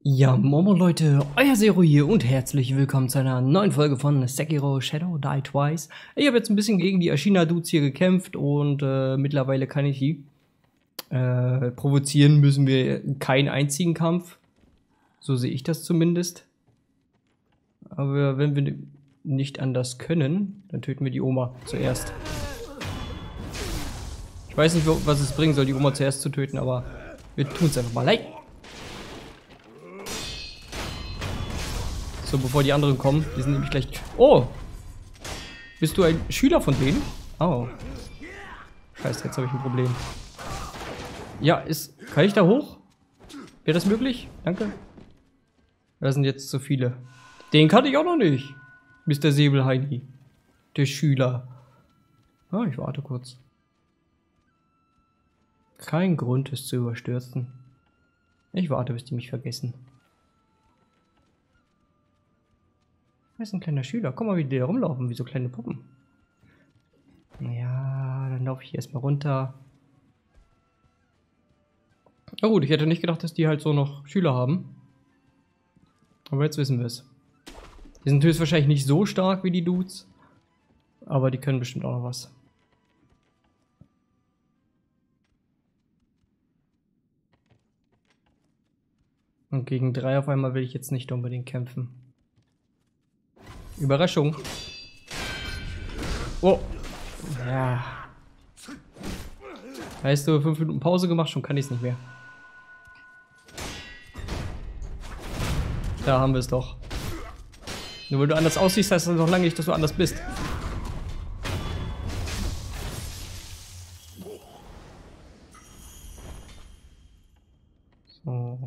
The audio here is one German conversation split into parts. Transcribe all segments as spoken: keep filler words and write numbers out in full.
Ja, Momo Leute, euer Zero hier und herzlich willkommen zu einer neuen Folge von Sekiro Shadow Die Twice. Ich habe jetzt ein bisschen gegen die Ashina-Dudes hier gekämpft und äh, mittlerweile kann ich die. Äh, provozieren müssen wir keinen einzigen Kampf. So sehe ich das zumindest. Aber wenn wir nicht anders können, dann töten wir die Oma zuerst. Ich weiß nicht, was es bringen soll, die Oma zuerst zu töten, aber wir tun es einfach mal. Like. So, bevor die anderen kommen, die sind nämlich gleich... Oh! Bist du ein Schüler von denen? Oh. Scheiße, jetzt habe ich ein Problem. Ja, ist... Kann ich da hoch? Wäre das möglich? Danke. Da sind jetzt zu viele. Den kannte ich auch noch nicht. Mister Säbelheini. Der Schüler. Ah, ich warte kurz. Kein Grund, es zu überstürzen. Ich warte, bis die mich vergessen. Das ist ein kleiner Schüler. Guck mal, wie die da rumlaufen, wie so kleine Puppen. Ja, dann laufe ich erstmal runter. Na gut, ich hätte nicht gedacht, dass die halt so noch Schüler haben. Aber jetzt wissen wir es. Die sind höchstwahrscheinlich nicht so stark wie die Dudes. Aber die können bestimmt auch noch was. Und gegen drei auf einmal will ich jetzt nicht unbedingt kämpfen. Überraschung. Oh. Ja. Heißt du, fünf Minuten Pause gemacht, schon kann ich es nicht mehr. Da haben wir es doch. Nur weil du anders aussiehst, heißt das noch lange nicht, dass du anders bist. So.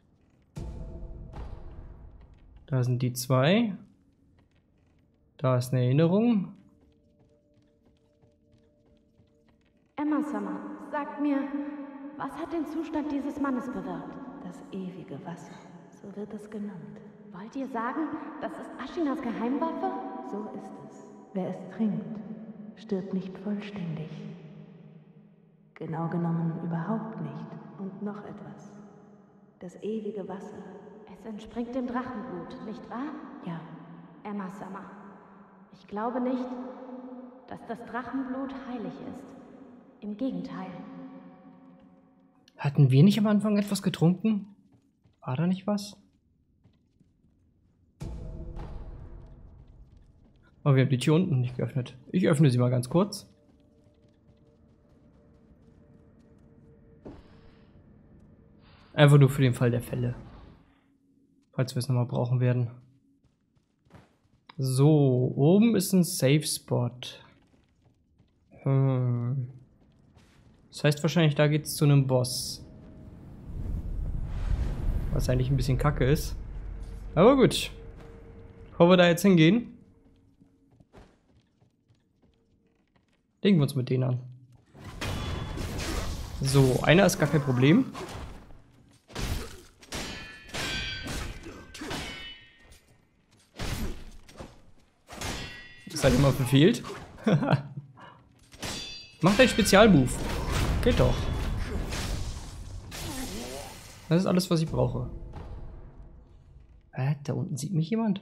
Da sind die zwei. Da ist eine Erinnerung. Emma-sama, sagt mir, was hat den Zustand dieses Mannes bewirkt? Das ewige Wasser, so wird es genannt. Wollt ihr sagen, das ist Ashinas Geheimwaffe? So ist es. Wer es trinkt, stirbt nicht vollständig. Genau genommen überhaupt nicht. Und noch etwas. Das ewige Wasser. Es entspringt dem Drachenblut, nicht wahr? Ja. Emma-sama, ich glaube nicht, dass das Drachenblut heilig ist. Im Gegenteil. Hatten wir nicht am Anfang etwas getrunken? War da nicht was? Oh, wir haben die Tür unten nicht geöffnet. Ich öffne sie mal ganz kurz. Einfach nur für den Fall der Fälle. Falls wir es nochmal brauchen werden. So, oben ist ein Safe Spot. Hm. Das heißt wahrscheinlich, da geht es zu einem Boss. Was eigentlich ein bisschen kacke ist. Aber gut. Bevor wir da jetzt hingehen, legen wir uns mit denen an. So, einer ist gar kein Problem. Ist halt immer verfehlt. Mach deinen Spezialmove. Geht doch. Das ist alles, was ich brauche. Äh, da unten sieht mich jemand?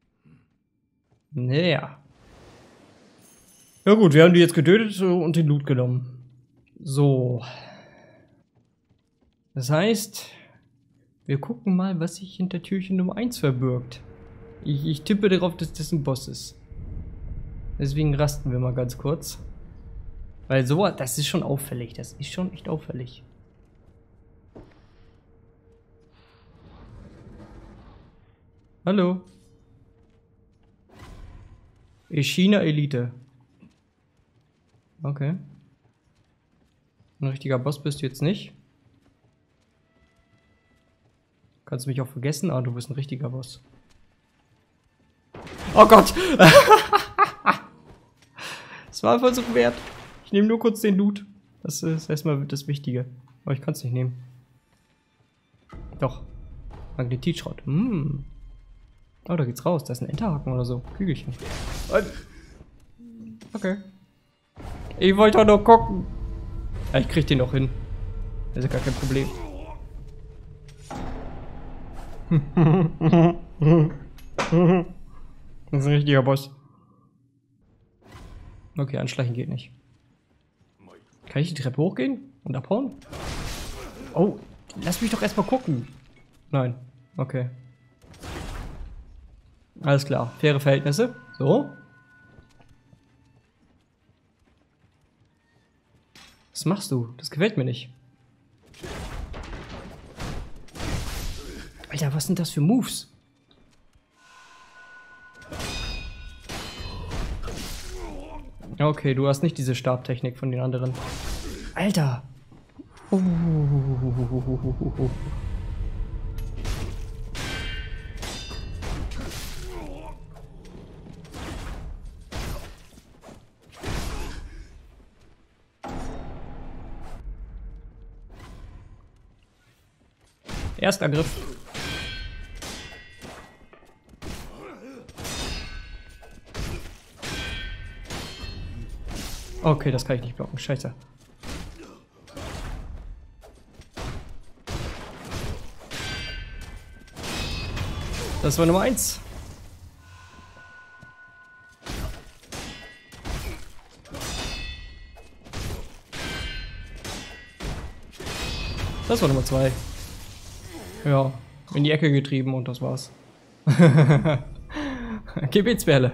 Naja. Ja gut, wir haben die jetzt getötet und den Loot genommen. So. Das heißt, wir gucken mal, was sich hinter Türchen Nummer eins verbirgt. Ich, ich tippe darauf, dass das ein Boss ist. Deswegen rasten wir mal ganz kurz. Weil so, das ist schon auffällig. Das ist schon echt auffällig. Hallo. Ashina Elite. Okay. Ein richtiger Boss bist du jetzt nicht. Kannst du mich auch vergessen? Ah, du bist ein richtiger Boss. Oh Gott! Das war einfach so wert. Ich nehme nur kurz den Loot. Das ist erstmal das Wichtige. Aber ich kann es nicht nehmen. Doch. Magnetitschrott. Hm. Oh, da geht's raus. Da ist ein Enterhaken oder so. Kügelchen. Okay. Ich wollte doch nur gucken. Ja, ich krieg den noch hin. Das ist ja gar kein Problem. Das ist ein richtiger Boss. Okay, anschleichen geht nicht. Kann ich die Treppe hochgehen und abhauen? Oh, lass mich doch erstmal gucken. Nein, okay. Alles klar, faire Verhältnisse. So. Was machst du? Das gefällt mir nicht. Alter, was sind das für Moves? Okay, du hast nicht diese Stabtechnik von den anderen. Alter! Oh. Erstangriff. Okay, das kann ich nicht blocken. Scheiße. Das war Nummer eins. Das war Nummer zwei. Ja, in die Ecke getrieben und das war's. Gebetsperle.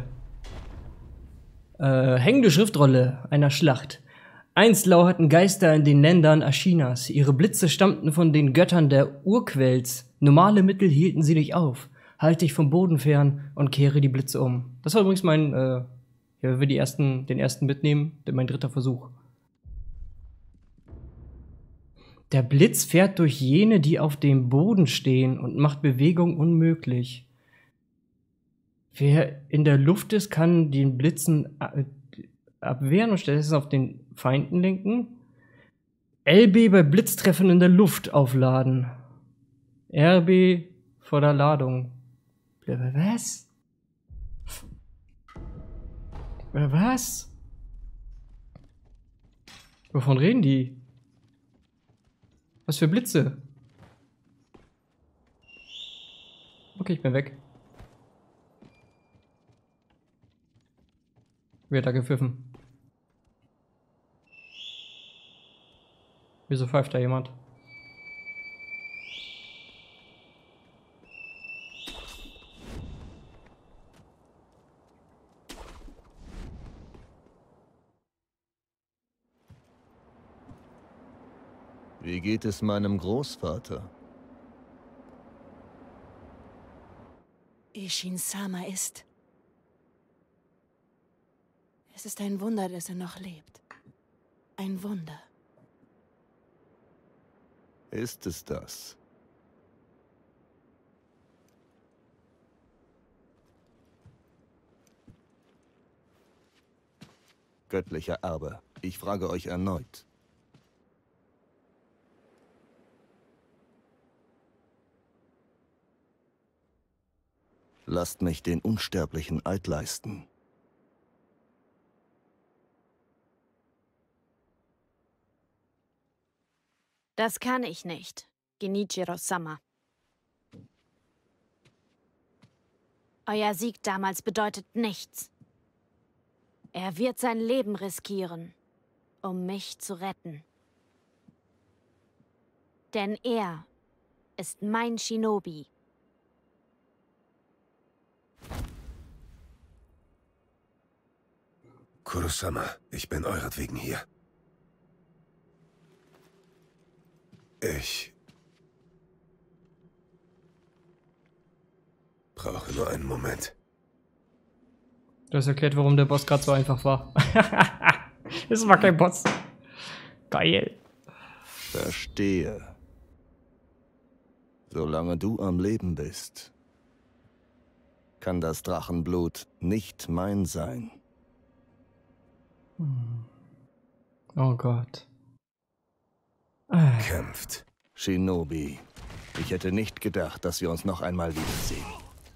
Äh, hängende Schriftrolle einer Schlacht. Einst lauerten Geister in den Ländern Ashinas. Ihre Blitze stammten von den Göttern der Urquells. Normale Mittel hielten sie nicht auf. Halte dich vom Boden fern und kehre die Blitze um. Das war übrigens mein, äh, ja, wenn wir die ersten, den ersten mitnehmen, mein dritter Versuch. Der Blitz fährt durch jene, die auf dem Boden stehen und macht Bewegung unmöglich. Wer in der Luft ist, kann den Blitzen abwehren und stattdessen auf den Feinden lenken. L B bei Blitztreffen in der Luft aufladen. R B vor der Ladung. Was? Was? Wovon reden die? Was für Blitze? Okay, ich bin weg. Wird da gepfiffen. Wieso pfeift da jemand? Wie geht es meinem Großvater? Ishin-sama ist... Es ist ein Wunder, dass er noch lebt. Ein Wunder. Ist es das? Göttlicher Erbe, ich frage euch erneut. Lasst mich den unsterblichen Eid leisten. Das kann ich nicht, Genichiro-sama. Euer Sieg damals bedeutet nichts. Er wird sein Leben riskieren, um mich zu retten. Denn er ist mein Shinobi. Kurosama, ich bin euretwegen hier. Ich brauche nur einen Moment. Das erklärt, warum der Boss gerade so einfach war. Es war kein Boss. Geil. Verstehe. Solange du am Leben bist, kann das Drachenblut nicht mein sein. Oh Gott. Kämpft. Shinobi, ich hätte nicht gedacht, dass wir uns noch einmal wiedersehen.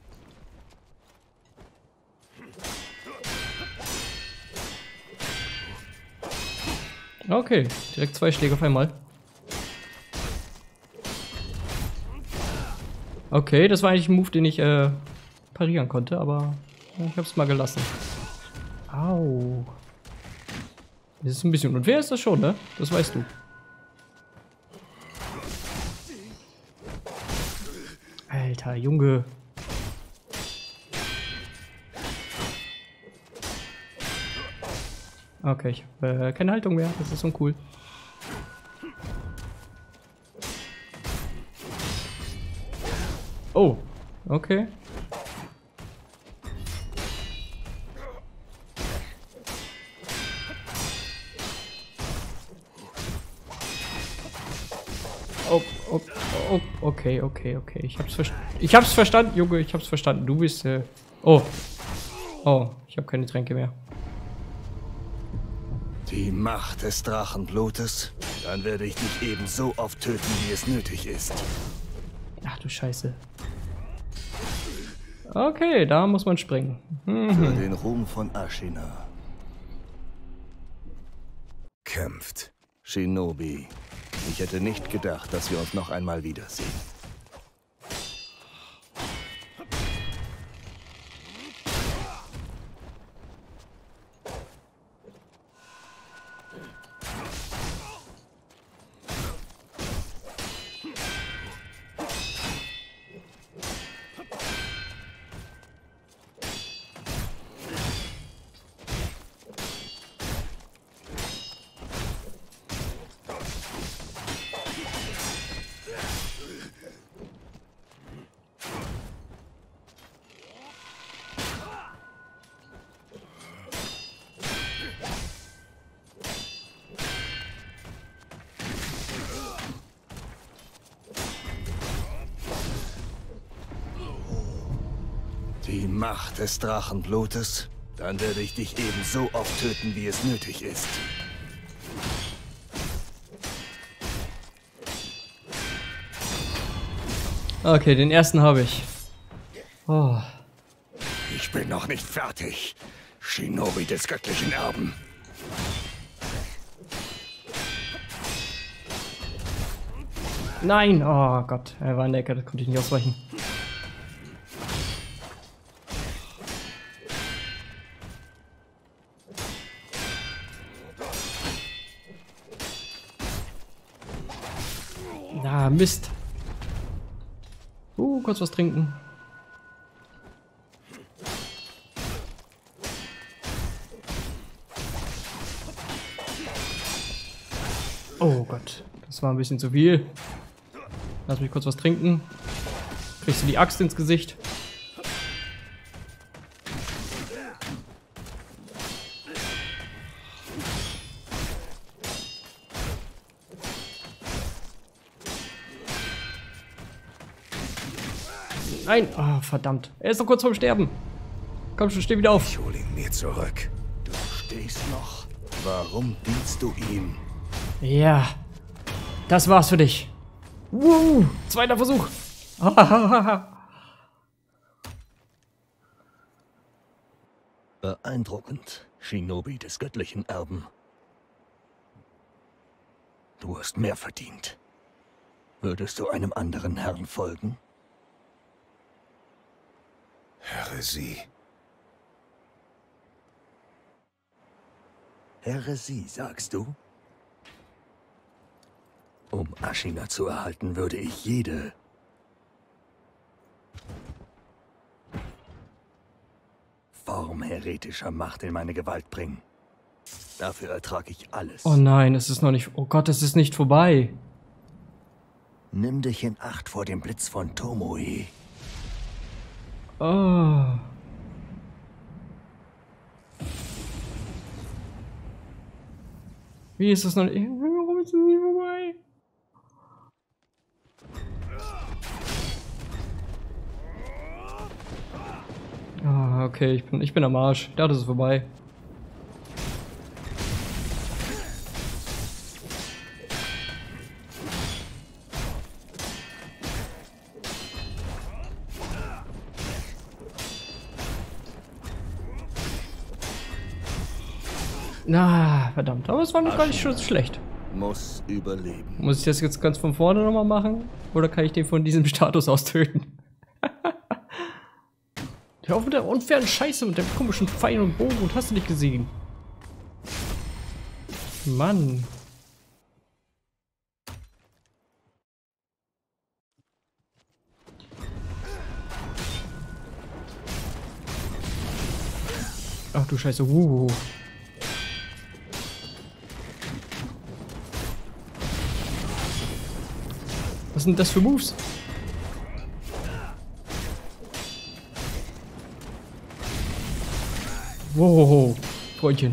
Okay, direkt zwei Schläge auf einmal. Okay, das war eigentlich ein Move, den ich äh, parieren konnte, aber ich hab's mal gelassen. Au. Das ist ein bisschen unfair, ist das schon, ne? Das weißt du. Alter, Junge. Okay, ich habe äh, keine Haltung mehr. Das ist uncool. Oh, okay. Oh, oh, oh, okay, okay, okay. Ich hab's verstanden. Ich hab's verstanden, Junge. Ich hab's verstanden. Du bist, äh... Oh. Oh, ich habe keine Tränke mehr. Die Macht des Drachenblutes. Dann werde ich dich ebenso oft töten, wie es nötig ist. Ach du Scheiße. Okay, da muss man springen. Mhm. Für den Ruhm von Ashina. Kämpft. Shinobi. Ich hätte nicht gedacht, dass wir uns noch einmal wiedersehen. Die Macht des Drachenblutes? Dann werde ich dich ebenso oft töten, wie es nötig ist. Okay, den ersten habe ich. Oh. Ich bin noch nicht fertig. Shinobi des göttlichen Erben. Nein! Oh Gott, er war in der Ecke, das konnte ich nicht ausweichen. Ah, Mist. Uh, kurz was trinken. Oh Gott, das war ein bisschen zu viel. Lass mich kurz was trinken. Kriegst du die Axt ins Gesicht? Nein! Oh, verdammt. Er ist doch kurz vorm Sterben. Komm schon, steh wieder auf. Ich hol ihn mir zurück. Du stehst noch. Warum dienst du ihm? Ja. Das war's für dich. Woo! Zweiter Versuch. Beeindruckend, Shinobi des göttlichen Erben. Du hast mehr verdient. Würdest du einem anderen Herrn folgen? Häresie. Häresie, sagst du? Um Ashina zu erhalten, würde ich jede Form heretischer Macht in meine Gewalt bringen. Dafür ertrage ich alles. Oh nein, es ist noch nicht... Oh Gott, es ist nicht vorbei. Nimm dich in Acht vor dem Blitz von Tomoe. Oh. Wie ist das noch nicht? Warum ist es nicht vorbei? Ah, okay, ich bin, ich bin am Arsch. Ich dachte, es ist vorbei. Na, verdammt. Aber es war noch gar nicht so schlecht. Muss überleben. Muss ich das jetzt ganz von vorne nochmal machen? Oder kann ich den von diesem Status aus töten? Hör auf mit der unfairen Scheiße und der komischen Pfeil und Bogen und hast du nicht gesehen. Mann. Ach du Scheiße. Uh. Was sind das für Moves? Wow, Freundchen.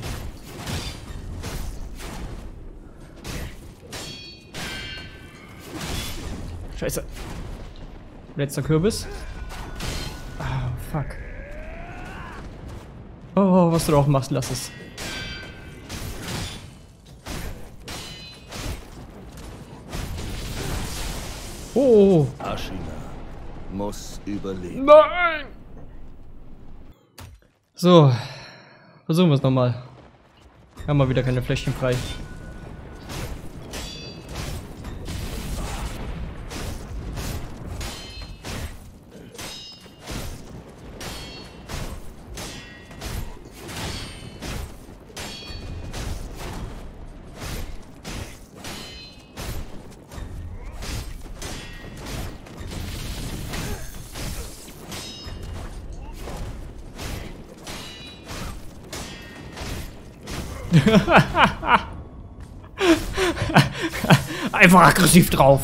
Scheiße. Letzter Kürbis. Ah, fuck. Oh, was du auch machst, lass es. Oh. Ashina muss überleben. Nein! So. Versuchen wir es nochmal. Haben wir wieder keine Fläschchen frei. Einfach aggressiv drauf.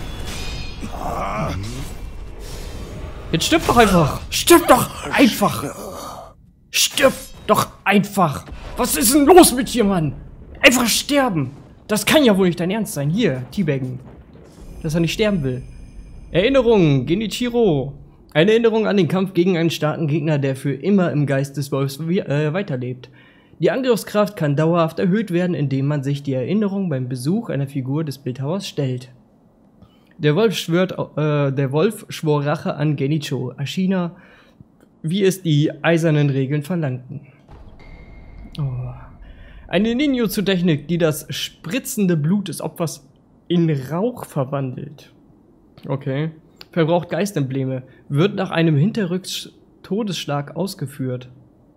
Jetzt stirb doch einfach. Stirb doch einfach. Stirb doch einfach. Was ist denn los mit dir, Mann? Einfach sterben. Das kann ja wohl nicht dein Ernst sein. Hier, Teabaggen. Dass er nicht sterben will. Erinnerung, Genichiro. Eine Erinnerung an den Kampf gegen einen starken Gegner, der für immer im Geist des Wolfs äh, weiterlebt. Die Angriffskraft kann dauerhaft erhöht werden, indem man sich die Erinnerung beim Besuch einer Figur des Bildhauers stellt. Der Wolf schwört, äh, der Wolf schwor Rache an Genichiro Ashina, wie es die eisernen Regeln verlangten. Oh. Eine Ninjutsu-Technik, die das spritzende Blut des Opfers in Rauch verwandelt. Okay. Verbraucht Geistembleme, wird nach einem Hinterrücks-Todesschlag ausgeführt.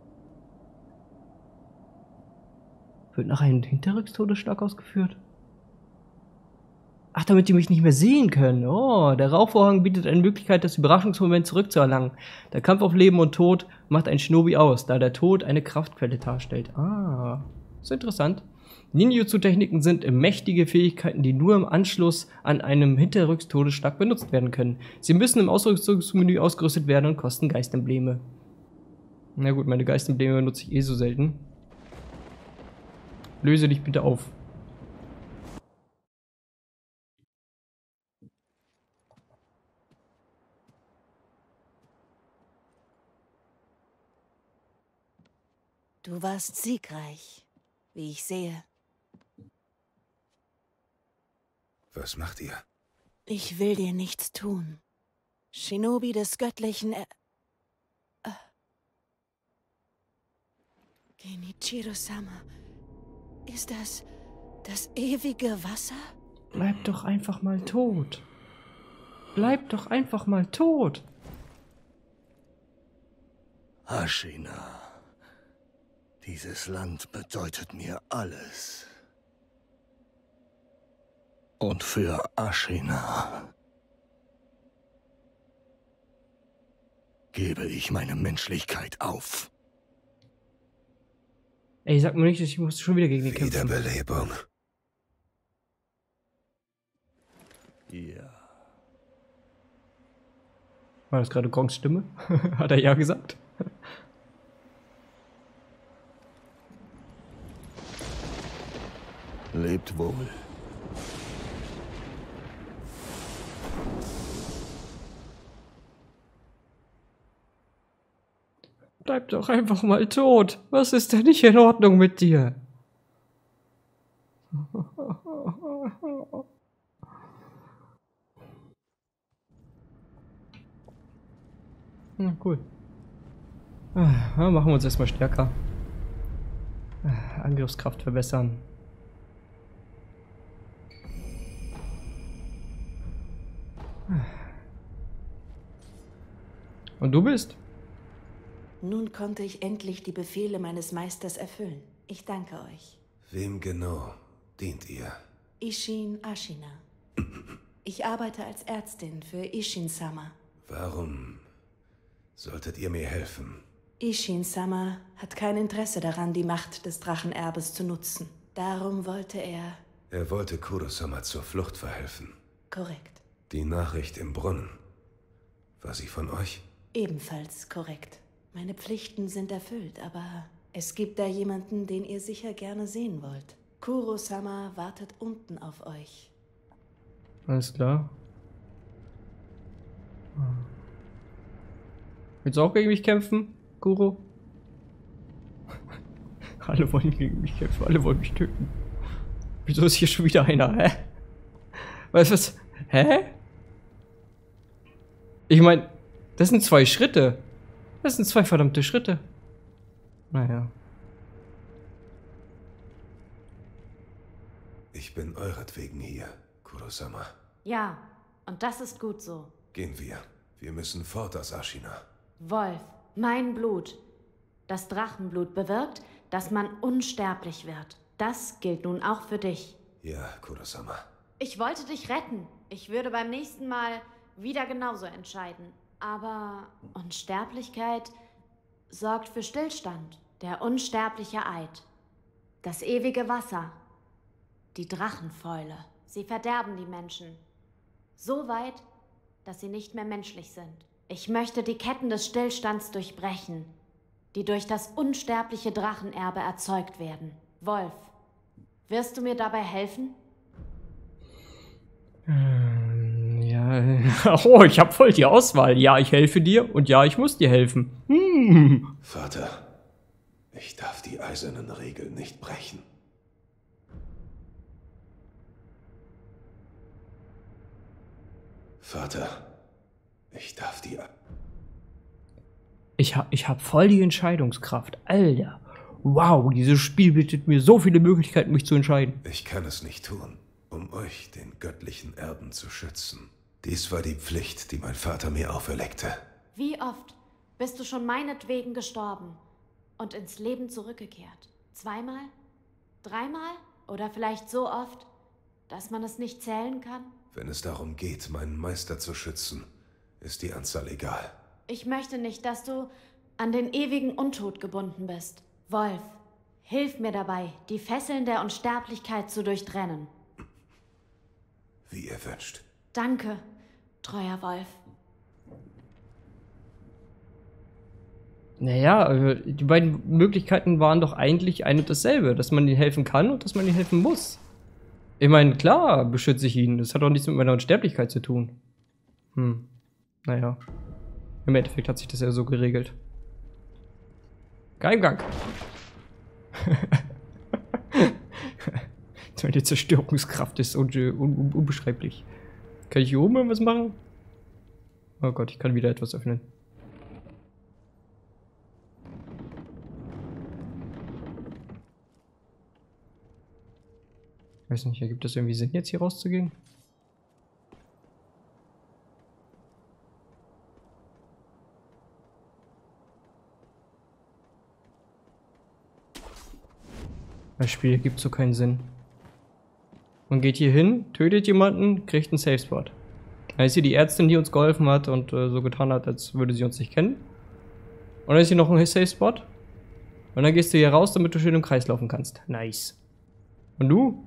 Wird nach einem Hinterrücks-Todesschlag ausgeführt? Ach, damit die mich nicht mehr sehen können. Oh, der Rauchvorhang bietet eine Möglichkeit, das Überraschungsmoment zurückzuerlangen. Der Kampf auf Leben und Tod macht ein Shinobi aus, da der Tod eine Kraftquelle darstellt. Ah, ist interessant. Ninjutsu-Techniken sind mächtige Fähigkeiten, die nur im Anschluss an einem Hinterrücks-Todesschlag benutzt werden können. Sie müssen im Ausrüstungsmenü ausgerüstet werden und kosten Geistembleme. Na gut, meine Geistembleme benutze ich eh so selten. Löse dich bitte auf. Du warst siegreich, wie ich sehe. Was macht ihr? Ich will dir nichts tun. Shinobi des Göttlichen... Er äh. Genichiro-sama... Ist das das ewige Wasser? Bleib doch einfach mal tot. Bleib doch einfach mal tot. Ashina. Dieses Land bedeutet mir alles. Und für Ashina gebe ich meine Menschlichkeit auf. Ey, sag mir nicht, ich muss schon wieder gegen die kämpfen. Wiederbelebung. Ja. War das gerade Gongs Stimme? Hat er ja gesagt? Lebt wohl. Bleib doch einfach mal tot. Was ist denn nicht in Ordnung mit dir? Na, cool. Ah, machen wir uns erstmal stärker. Ah, Angriffskraft verbessern. Und du bist? Nun konnte ich endlich die Befehle meines Meisters erfüllen. Ich danke euch. Wem genau dient ihr? Isshin Ashina. Ich arbeite als Ärztin für Isshin-sama. Warum solltet ihr mir helfen? Isshin-sama hat kein Interesse daran, die Macht des Drachenerbes zu nutzen. Darum wollte er... Er wollte Kuro-sama zur Flucht verhelfen. Korrekt. Die Nachricht im Brunnen. War sie von euch? Ebenfalls korrekt. Meine Pflichten sind erfüllt, aber es gibt da jemanden, den ihr sicher gerne sehen wollt. Kuro-sama wartet unten auf euch. Alles klar. Willst du auch gegen mich kämpfen, Kuro? Alle wollen gegen mich kämpfen, alle wollen mich töten. Wieso ist hier schon wieder einer, hä? Was ist das? Hä? Ich meine, das sind zwei Schritte. Das sind zwei verdammte Schritte. Naja. Ich bin euretwegen hier, Kuro-sama. Ja, und das ist gut so. Gehen wir. Wir müssen fort aus Ashina. Wolf, mein Blut. Das Drachenblut bewirkt, dass man unsterblich wird. Das gilt nun auch für dich. Ja, Kuro-sama. Ich wollte dich retten. Ich würde beim nächsten Mal wieder genauso entscheiden. Aber Unsterblichkeit sorgt für Stillstand. Der unsterbliche Eid. Das ewige Wasser. Die Drachenfäule. Sie verderben die Menschen. So weit, dass sie nicht mehr menschlich sind. Ich möchte die Ketten des Stillstands durchbrechen, die durch das unsterbliche Drachenerbe erzeugt werden. Wolf, wirst du mir dabei helfen? Ähm, ja. Oh, ich habe voll die Auswahl. Ja, ich helfe dir und ja, ich muss dir helfen. Hm. Vater, ich darf die eisernen Regeln nicht brechen. Vater, ich darf die... Ich hab, ich hab voll die Entscheidungskraft. Alter. Wow, dieses Spiel bietet mir so viele Möglichkeiten, mich zu entscheiden. Ich kann es nicht tun, um euch, den göttlichen Erben, zu schützen. Dies war die Pflicht, die mein Vater mir auferlegte. Wie oft bist du schon meinetwegen gestorben und ins Leben zurückgekehrt? Zweimal? Dreimal? Oder vielleicht so oft, dass man es nicht zählen kann? Wenn es darum geht, meinen Meister zu schützen, ist die Anzahl egal. Ich möchte nicht, dass du an den ewigen Untod gebunden bist. Wolf, hilf mir dabei, die Fesseln der Unsterblichkeit zu durchtrennen. Wie ihr wünscht. Danke, treuer Wolf. Naja, also die beiden Möglichkeiten waren doch eigentlich ein und dasselbe. Dass man ihnen helfen kann und dass man ihnen helfen muss. Ich meine, klar beschütze ich ihn. Das hat auch nichts mit meiner Unsterblichkeit zu tun. Hm, naja. Im Endeffekt hat sich das ja so geregelt. Geheimgang. Meine Zerstörungskraft ist un un un unbeschreiblich. Kann ich hier oben irgendwas machen? Oh Gott, ich kann wieder etwas öffnen. Weiß nicht, ergibt das irgendwie Sinn, jetzt hier rauszugehen? Das Spiel ergibt so keinen Sinn. Man geht hier hin, tötet jemanden, kriegt einen Safe Spot. Da ist hier die Ärztin, die uns geholfen hat und äh, so getan hat, als würde sie uns nicht kennen. Und dann ist hier noch ein Safe Spot. Und dann gehst du hier raus, damit du schön im Kreis laufen kannst. Nice. Und du?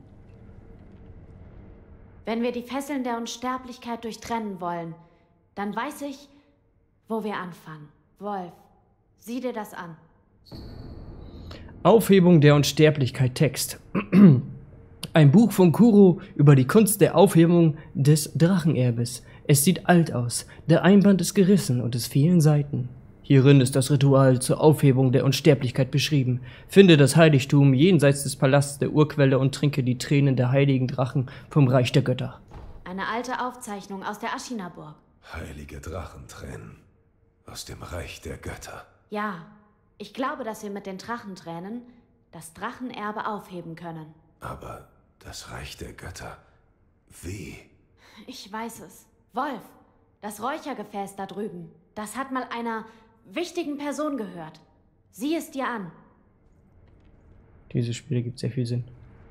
Wenn wir die Fesseln der Unsterblichkeit durchtrennen wollen, dann weiß ich, wo wir anfangen. Wolf, sieh dir das an. Aufhebung der Unsterblichkeit Text. Ein Buch von Kuro über die Kunst der Aufhebung des Drachenerbes. Es sieht alt aus. Der Einband ist gerissen und es fehlen Seiten. Hierin ist das Ritual zur Aufhebung der Unsterblichkeit beschrieben. Finde das Heiligtum jenseits des Palasts der Urquelle und trinke die Tränen der heiligen Drachen vom Reich der Götter. Eine alte Aufzeichnung aus der Ashina-Burg. Heilige Drachentränen aus dem Reich der Götter. Ja, ich glaube, dass wir mit den Drachentränen das Drachenerbe aufheben können. Aber das Reich der Götter, wie? Ich weiß es. Wolf, das Räuchergefäß da drüben, das hat mal einer wichtigen Person gehört. Sieh es dir an. Dieses Spiel gibt sehr viel Sinn.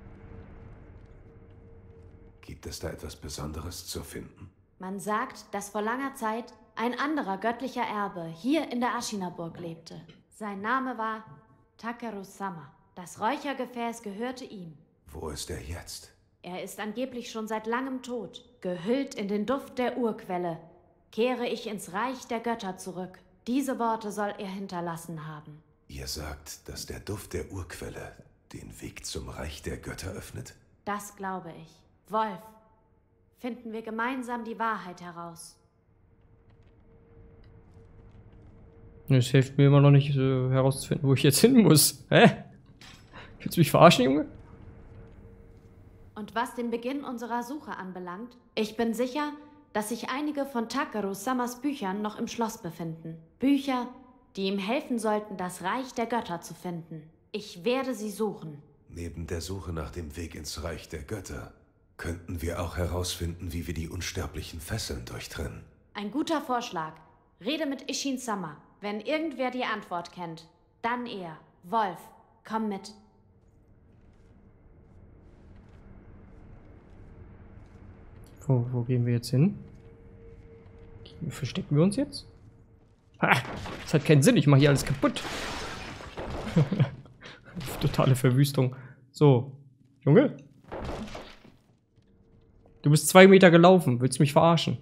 Gibt es da etwas Besonderes zu finden? Man sagt, dass vor langer Zeit ein anderer göttlicher Erbe hier in der Ashina-Burg lebte. Sein Name war Takeru-sama. Das Räuchergefäß gehörte ihm. Wo ist er jetzt? Er ist angeblich schon seit langem tot. Gehüllt in den Duft der Urquelle kehre ich ins Reich der Götter zurück. Diese Worte soll er hinterlassen haben. Ihr sagt, dass der Duft der Urquelle den Weg zum Reich der Götter öffnet? Das glaube ich. Wolf, finden wir gemeinsam die Wahrheit heraus. Es hilft mir immer noch nicht äh, herauszufinden, wo ich jetzt hin muss. Hä? Willst du mich verarschen, Junge? Und was den Beginn unserer Suche anbelangt, ich bin sicher, dass sich einige von Takeru-samas Büchern noch im Schloss befinden. Bücher, die ihm helfen sollten, das Reich der Götter zu finden. Ich werde sie suchen. Neben der Suche nach dem Weg ins Reich der Götter könnten wir auch herausfinden, wie wir die unsterblichen Fesseln durchtrennen. Ein guter Vorschlag. Rede mit Ishin-sama. Wenn irgendwer die Antwort kennt, dann er. Wolf, komm mit. Wo, wo gehen wir jetzt hin? Verstecken wir uns jetzt? Ha! Das hat keinen Sinn, ich mache hier alles kaputt. Totale Verwüstung. So, Junge? Du bist zwei Meter gelaufen, willst du mich verarschen?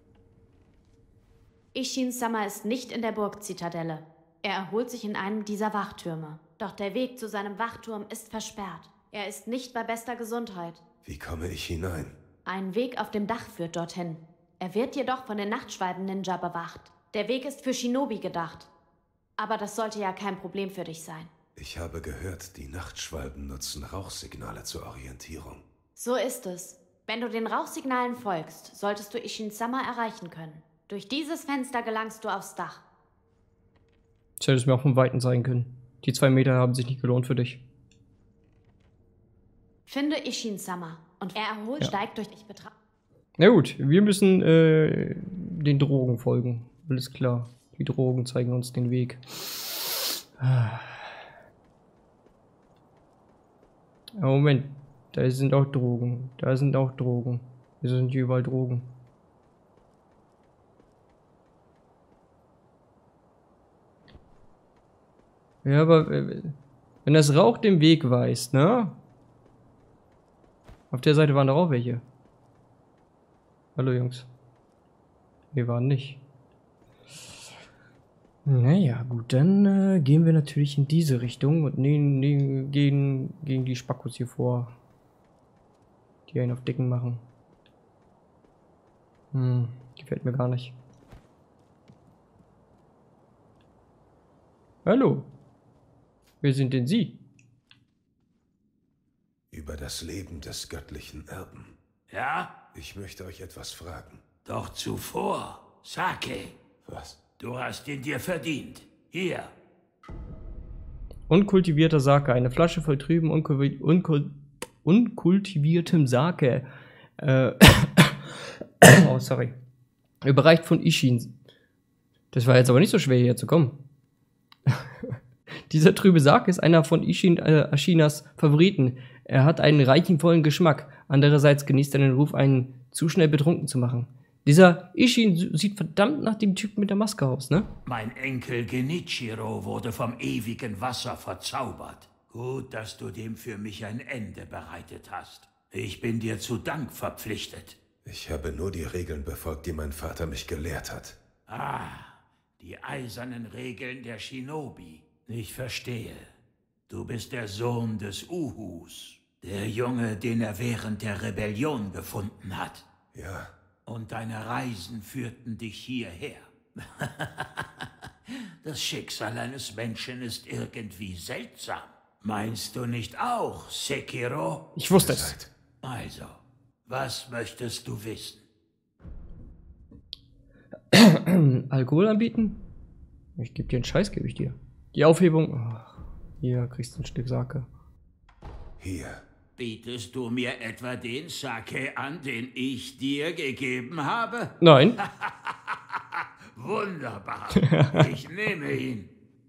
Ishin-sama ist nicht in der Burgzitadelle. Er erholt sich in einem dieser Wachtürme. Doch der Weg zu seinem Wachturm ist versperrt. Er ist nicht bei bester Gesundheit. Wie komme ich hinein? Ein Weg auf dem Dach führt dorthin. Er wird jedoch von den Nachtschwalben-Ninja bewacht. Der Weg ist für Shinobi gedacht. Aber das sollte ja kein Problem für dich sein. Ich habe gehört, die Nachtschwalben nutzen Rauchsignale zur Orientierung. So ist es. Wenn du den Rauchsignalen folgst, solltest du Ishin-sama erreichen können. Durch dieses Fenster gelangst du aufs Dach. Das hätte es mir auch vom Weiten sein können. Die zwei Meter haben sich nicht gelohnt für dich. Finde Ishin-sama und er erholt Ja. steigt durch dich betracht. Na gut, wir müssen äh, den Drogen folgen. Alles klar. Die Drogen zeigen uns den Weg. Ah. Moment. Da sind auch Drogen. Da sind auch Drogen. Hier sind überall Drogen. Ja, aber äh, wenn das Rauch den Weg weist, ne? Auf der Seite waren doch auch welche. Hallo Jungs. Wir waren nicht. Naja, gut, dann äh, gehen wir natürlich in diese Richtung und ne, ne, gehen gegen die Spackos hier vor. Die einen auf Dicken machen. Hm, gefällt mir gar nicht. Hallo. Wer sind denn Sie? Über das Leben des göttlichen Erben. Ja? Ich möchte euch etwas fragen. Doch zuvor, Sake. Was? Du hast ihn dir verdient. Hier. Unkultivierter Sake. Eine Flasche voll trüben, unkul unkul unkultiviertem Sake. Äh oh, sorry. Überreicht von Ishin. Das war jetzt aber nicht so schwer, hier zu kommen. Dieser trübe Sake ist einer von Ishin äh, Ashinas Favoriten. Er hat einen reichen, vollen Geschmack. Andererseits genießt er den Ruf, einen zu schnell betrunken zu machen. Dieser Ishin sieht verdammt nach dem Typen mit der Maske aus, ne? Mein Enkel Genichiro wurde vom ewigen Wasser verzaubert. Gut, dass du dem für mich ein Ende bereitet hast. Ich bin dir zu Dank verpflichtet. Ich habe nur die Regeln befolgt, die mein Vater mich gelehrt hat. Ah, die eisernen Regeln der Shinobi. Ich verstehe. Du bist der Sohn des Uhus. Der Junge, den er während der Rebellion gefunden hat. Ja. Und deine Reisen führten dich hierher. Das Schicksal eines Menschen ist irgendwie seltsam. Meinst du nicht auch, Sekiro? Ich wusste es. Also, was möchtest du wissen? Alkohol anbieten? Ich gebe dir einen Scheiß, gebe ich dir. Die Aufhebung. Ach, hier kriegst du ein Stück Sake. Hier. Bietest du mir etwa den Sake an, den ich dir gegeben habe? Nein. Wunderbar. Ich nehme ihn.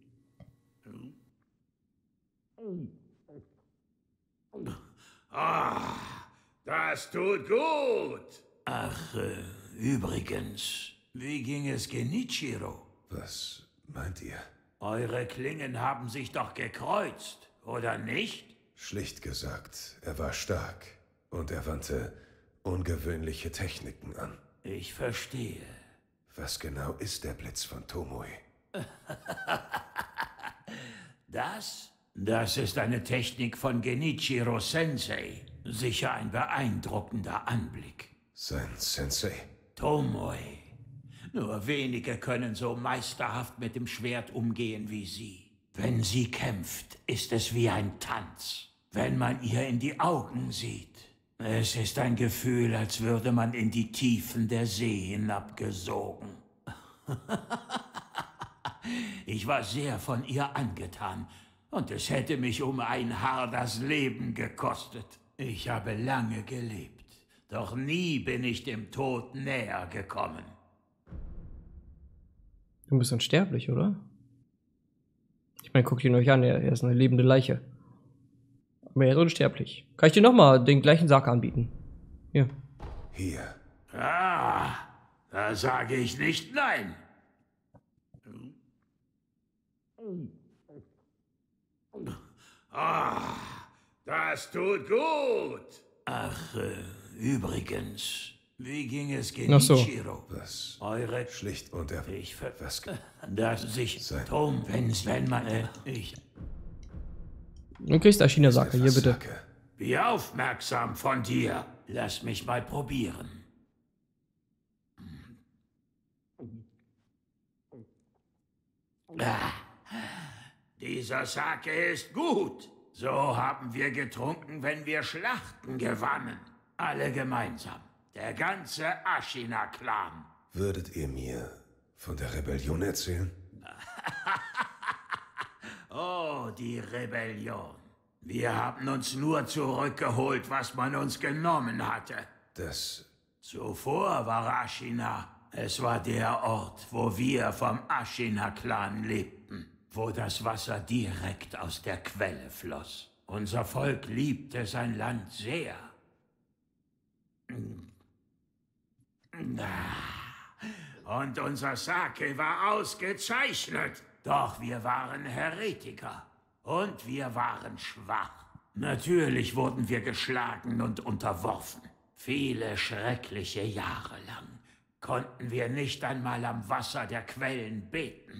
Ah, das tut gut. Ach, äh, übrigens, wie ging es Genichiro? Was meint ihr? Eure Klingen haben sich doch gekreuzt, oder nicht? Schlicht gesagt, er war stark und er wandte ungewöhnliche Techniken an. Ich verstehe. Was genau ist der Blitz von Tomoe? Das? Das ist eine Technik von Genichiro Sensei. Sicher ein beeindruckender Anblick. Sein Sensei? Tomoe. Nur wenige können so meisterhaft mit dem Schwert umgehen wie sie. Wenn sie kämpft, ist es wie ein Tanz. Wenn man ihr in die Augen sieht. Es ist ein Gefühl, als würde man in die Tiefen der See hinabgesogen. Ich war sehr von ihr angetan. Und es hätte mich um ein Haar das Leben gekostet. Ich habe lange gelebt. Doch nie bin ich dem Tod näher gekommen. Du bist unsterblich, oder? Ich meine, guckt ihn euch an, er, er ist eine lebende Leiche. Aber er ist unsterblich. Kann ich dir nochmal den gleichen Sarg anbieten? Hier. Hier. Ah, da sage ich nicht nein. Ah, das tut gut. Ach, äh, übrigens, wie ging es Genichiro? So. Was? Eure Schlicht und er... Ich ver... Was? Dass sich... Sein... Tom, wenn, wenn man... Äh, ich... Du kriegst Ashina-Sake, hier bitte. Wie aufmerksam von dir. Lass mich mal probieren. Ah, dieser Sake ist gut. So haben wir getrunken, wenn wir Schlachten gewannen. Alle gemeinsam. Der ganze Ashina-Clan. Würdet ihr mir von der Rebellion erzählen? Oh, die Rebellion. Wir haben uns nur zurückgeholt, was man uns genommen hatte. Das... Zuvor war Ashina. Es war der Ort, wo wir vom Ashina-Clan lebten. Wo das Wasser direkt aus der Quelle floss. Unser Volk liebte sein Land sehr. Und unser Sake war ausgezeichnet. Doch wir waren Heretiker. Und wir waren schwach. Natürlich wurden wir geschlagen und unterworfen. Viele schreckliche Jahre lang konnten wir nicht einmal am Wasser der Quellen beten.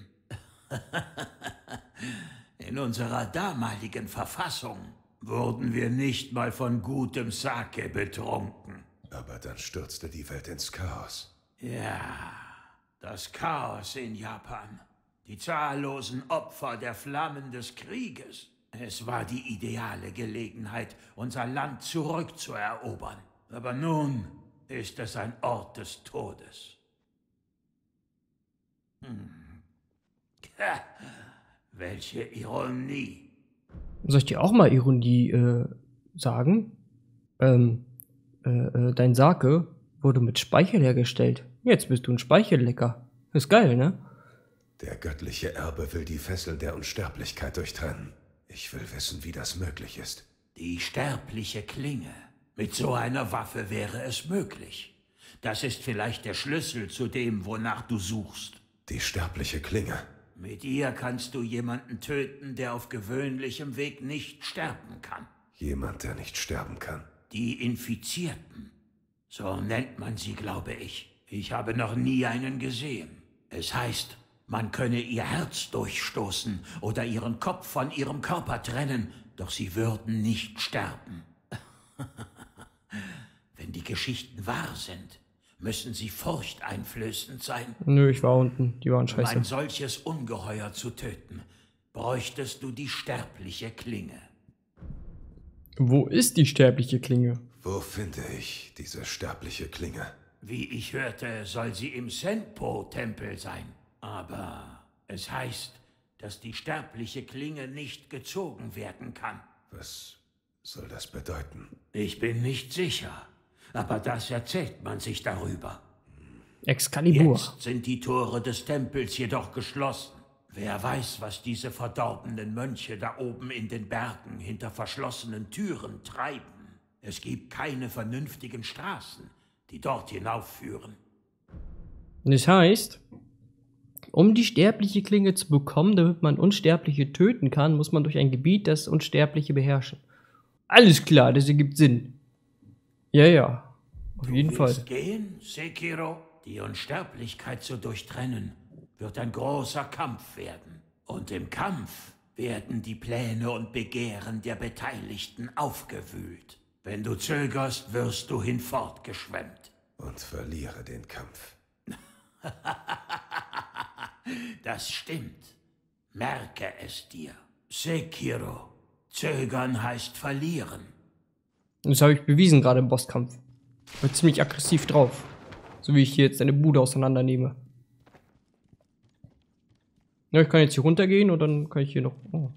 In unserer damaligen Verfassung wurden wir nicht mal von gutem Sake betrunken. Aber dann stürzte die Welt ins Chaos. Ja, das Chaos in Japan. Die zahllosen Opfer der Flammen des Krieges. Es war die ideale Gelegenheit, unser Land zurückzuerobern. Aber nun ist es ein Ort des Todes. Hm. Ha, welche Ironie. Soll ich dir auch mal Ironie äh, sagen? Ähm, äh, äh, dein Sake wurde mit Speichel hergestellt. Jetzt bist du ein Speichellecker. Ist geil, ne? Der göttliche Erbe will die Fesseln der Unsterblichkeit durchtrennen. Ich will wissen, wie das möglich ist. Die sterbliche Klinge. Mit so einer Waffe wäre es möglich. Das ist vielleicht der Schlüssel zu dem, wonach du suchst. Die sterbliche Klinge. Mit ihr kannst du jemanden töten, der auf gewöhnlichem Weg nicht sterben kann. Jemand, der nicht sterben kann. Die Infizierten. So nennt man sie, glaube ich. Ich habe noch nie einen gesehen. Es heißt, man könne ihr Herz durchstoßen oder ihren Kopf von ihrem Körper trennen, doch sie würden nicht sterben. Wenn die Geschichten wahr sind, müssen sie furchteinflößend sein. Nö, ich war unten. Die waren scheiße. Um ein solches Ungeheuer zu töten, bräuchtest du die sterbliche Klinge. Wo ist die sterbliche Klinge? Wo finde ich diese sterbliche Klinge? Wie ich hörte, soll sie im Senpo-Tempel sein. Aber es heißt, dass die sterbliche Klinge nicht gezogen werden kann. Was soll das bedeuten? Ich bin nicht sicher, aber das erzählt man sich darüber. Excalibur. Jetzt sind die Tore des Tempels jedoch geschlossen. Wer weiß, was diese verdorbenen Mönche da oben in den Bergen hinter verschlossenen Türen treiben. Es gibt keine vernünftigen Straßen, die dort hinaufführen. Das heißt, um die sterbliche Klinge zu bekommen, damit man Unsterbliche töten kann, muss man durch ein Gebiet das Unsterbliche beherrschen. Alles klar, das ergibt Sinn. Ja, ja, auf jeden Fall. Du willst gehen, Sekiro? Die Unsterblichkeit zu durchtrennen, wird ein großer Kampf werden. Und im Kampf werden die Pläne und Begehren der Beteiligten aufgewühlt. Wenn du zögerst, wirst du hinfortgeschwemmt. Und verliere den Kampf. Das stimmt. Merke es dir. Sekiro. Zögern heißt verlieren. Das habe ich bewiesen gerade im Bosskampf. Ich war ziemlich aggressiv drauf. So wie ich hier jetzt eine Bude auseinandernehme. Ja, ich kann jetzt hier runtergehen und dann kann ich hier noch... Oh.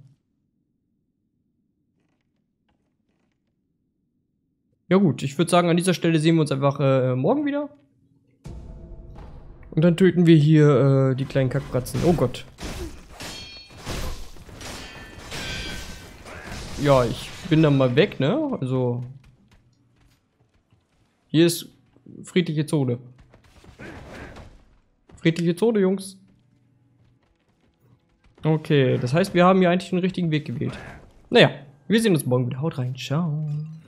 Ja gut, ich würde sagen, an dieser Stelle sehen wir uns einfach äh, morgen wieder. Und dann töten wir hier äh, die kleinen Kackbratzen. Oh Gott. Ja, ich bin dann mal weg, ne? Also... Hier ist friedliche Zone. Friedliche Zone, Jungs. Okay, das heißt, wir haben hier eigentlich den richtigen Weg gewählt. Naja, wir sehen uns morgen wieder. Haut rein. Ciao.